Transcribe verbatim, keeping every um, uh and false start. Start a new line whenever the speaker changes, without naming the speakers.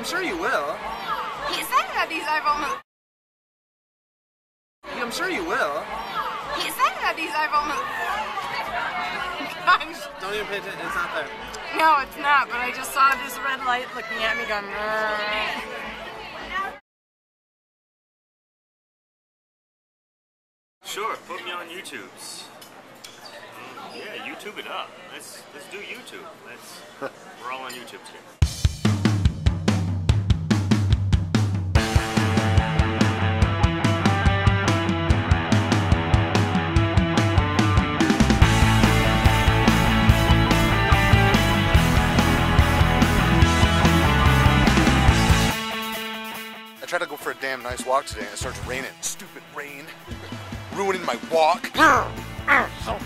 I'm sure you will.
He said that these iPhones...
I'm sure you will.
He said that these iPhones... Gosh.
Don't even pay attention. It's not there.
No, it's not, but I just saw this red light looking at me going... Rrr.
Sure, put me on YouTube's. Um, yeah, YouTube it up. Let's let's do YouTube. Let's. We're all on YouTube today.
I tried to go for a damn nice walk today and it starts raining. Stupid rain. Ruining my walk.
So